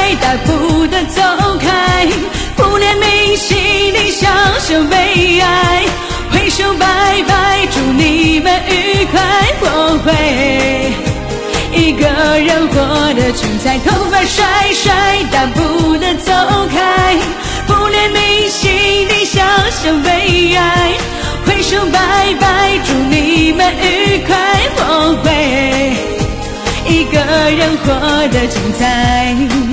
大步的走开，不念铭心里相守悲哀，挥手拜拜，祝你们愉快。我会一个人活得精彩，头发甩甩，大步的走开，不念铭心里相守悲哀，挥手拜拜，祝你们愉快。我会一个人活得精彩。